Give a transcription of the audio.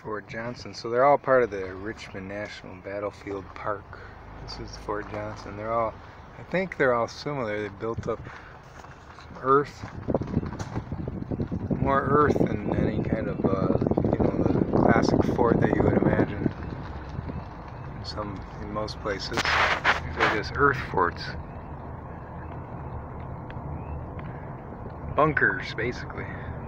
Fort Johnson. So they're all part of the Richmond National Battlefield Park. This is Fort Johnson. They're all, I think they're all similar. They built up some earth, more earth than any kind of, the classic fort that you would imagine in most places. These are just earth forts. Bunkers, basically.